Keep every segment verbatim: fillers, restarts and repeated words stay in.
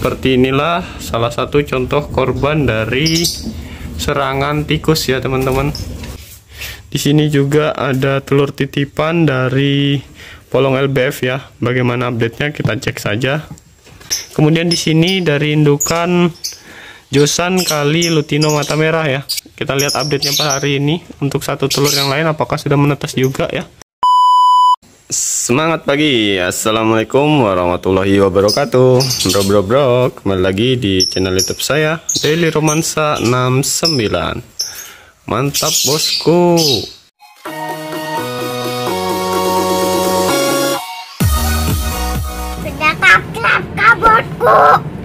Seperti inilah salah satu contoh korban dari serangan tikus ya teman-teman. Di sini juga ada telur titipan dari polong L B F ya. Bagaimana update-nya kita cek saja. Kemudian di sini dari indukan Josan kali Lutino mata merah ya. Kita lihat update-nya per hari ini. Untuk satu telur yang lain apakah sudah menetas juga ya. Semangat pagi, assalamualaikum warahmatullahi wabarakatuh. Bro bro bro, kembali lagi di channel YouTube saya Daily Romansa enam sembilan. Mantap bosku. Sudah kaklap kabutku.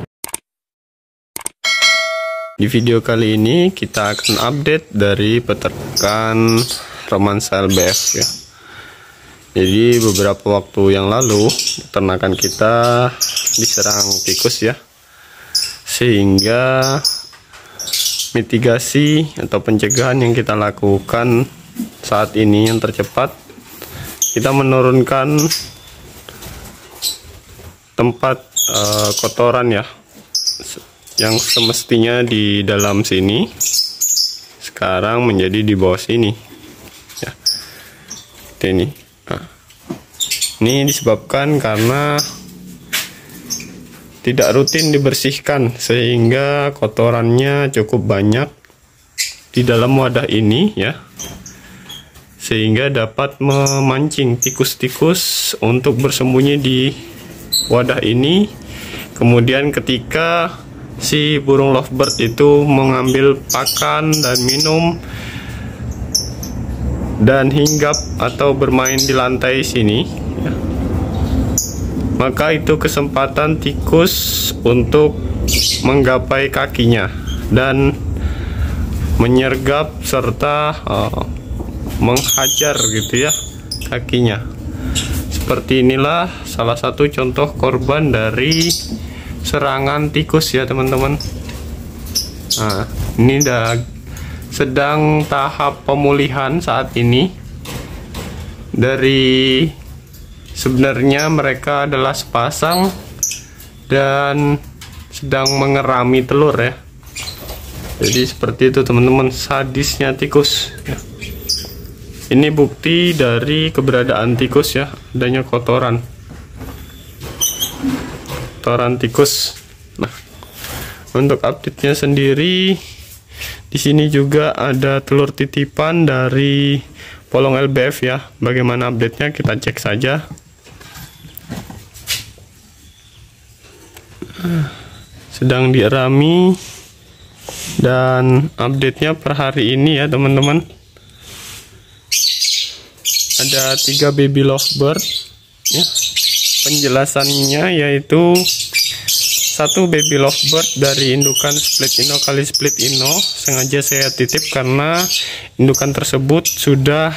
Di video kali ini kita akan update dari peternakan Romansa L B F ya. Jadi beberapa waktu yang lalu peternakan kita diserang tikus ya, sehingga mitigasi atau pencegahan yang kita lakukan saat ini yang tercepat, kita menurunkan tempat uh, kotoran ya, yang semestinya di dalam sini sekarang menjadi di bawah sini ya. Ini nah, ini disebabkan karena tidak rutin dibersihkan sehingga kotorannya cukup banyak di dalam wadah ini ya, sehingga dapat memancing tikus-tikus untuk bersembunyi di wadah ini. Kemudian ketika si burung lovebird itu mengambil pakan dan minum dan hinggap atau bermain di lantai sini ya, maka itu kesempatan tikus untuk menggapai kakinya dan menyergap serta uh, menghajar gitu ya kakinya. Seperti inilah salah satu contoh korban dari serangan tikus ya teman-teman. Nah, ini udah sedang tahap pemulihan saat ini. Dari sebenarnya mereka adalah sepasang dan sedang mengerami telur ya. Jadi seperti itu teman-teman, sadisnya tikus ya. Ini bukti dari keberadaan tikus ya, adanya kotoran kotoran tikus. Nah, untuk update-nya sendiri, di sini juga ada telur titipan dari polong L B F ya. Bagaimana update-nya kita cek saja. Sedang dierami dan update-nya per hari ini ya teman-teman. Ada tiga baby lovebird ya. Penjelasannya yaitu satu baby lovebird dari indukan split ino kali split ino. Sengaja saya titip karena indukan tersebut sudah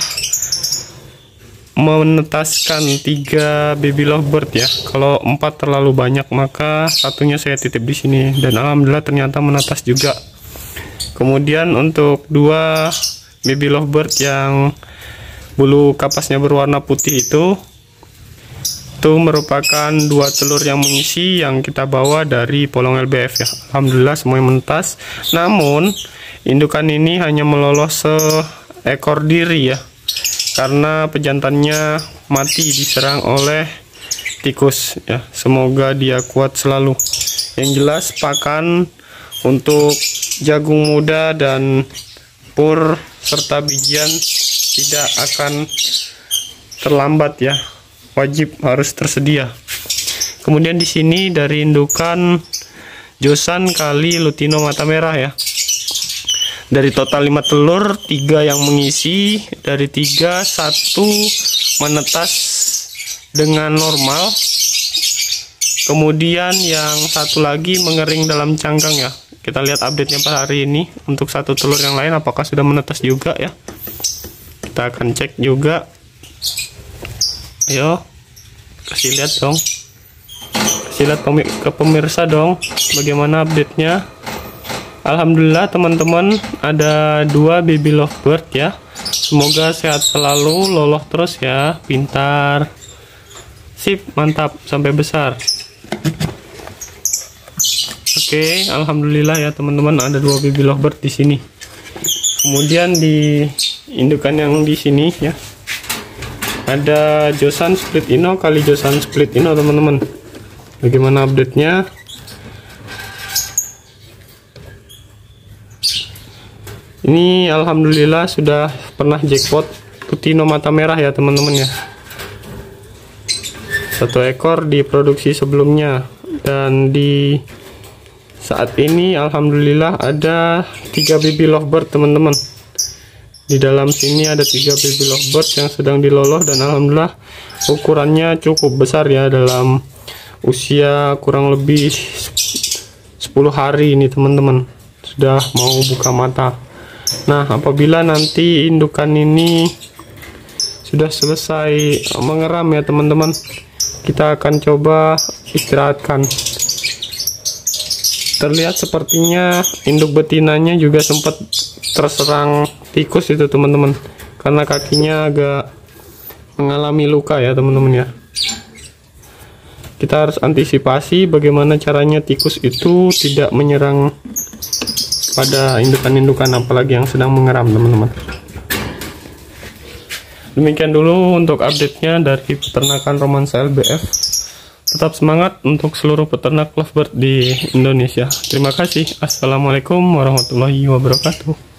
menetaskan tiga baby lovebird ya. Kalau empat terlalu banyak maka satunya saya titip di sini dan alhamdulillah ternyata menetas juga. Kemudian untuk dua baby lovebird yang bulu kapasnya berwarna putih itu itu merupakan dua telur yang mengisi yang kita bawa dari polong L B F ya. Alhamdulillah semuanya menetas. Namun indukan ini hanya melolos seekor diri ya, karena pejantannya mati diserang oleh tikus ya. Semoga dia kuat selalu. Yang jelas pakan untuk jagung muda dan pur serta bijian tidak akan terlambat ya, wajib harus tersedia. Kemudian di sini dari indukan Josan kali Lutino mata merah ya. Dari total lima telur, tiga yang mengisi, dari tiga satu menetas dengan normal. Kemudian yang satu lagi mengering dalam cangkang ya. Kita lihat update-nya per hari ini. Untuk satu telur yang lain apakah sudah menetas juga ya. Kita akan cek juga. Ayo, kasih lihat dong. Kasih lihat ke pemirsa dong bagaimana update-nya. Alhamdulillah teman-teman, ada dua baby lovebird ya. Semoga sehat selalu, loloh terus ya, pintar. Sip, mantap sampai besar. Oke, alhamdulillah ya teman-teman, ada dua baby lovebird di sini. Kemudian di indukan yang di sini ya, ada Josan Split Ino kali Josan Split Ino teman-teman. Bagaimana update-nya? Ini alhamdulillah sudah pernah jackpot putino mata merah ya teman-teman ya. Satu ekor diproduksi sebelumnya, dan di saat ini alhamdulillah ada tiga baby lovebird teman-teman. Di dalam sini ada tiga baby lovebird yang sedang diloloh, dan alhamdulillah ukurannya cukup besar ya, dalam usia kurang lebih sepuluh hari ini teman-teman, sudah mau buka mata. Nah, apabila nanti indukan ini sudah selesai mengeram ya teman-teman, kita akan coba istirahatkan. Terlihat sepertinya induk betinanya juga sempat terserang tikus itu teman-teman, karena kakinya agak mengalami luka ya teman-teman ya. Kita harus antisipasi bagaimana caranya tikus itu tidak menyerang pada indukan-indukan, apalagi yang sedang mengeram teman-teman. Demikian dulu untuk update-nya dari peternakan Romansa L B F. Tetap semangat untuk seluruh peternak lovebird di Indonesia. Terima kasih. Assalamualaikum warahmatullahi wabarakatuh.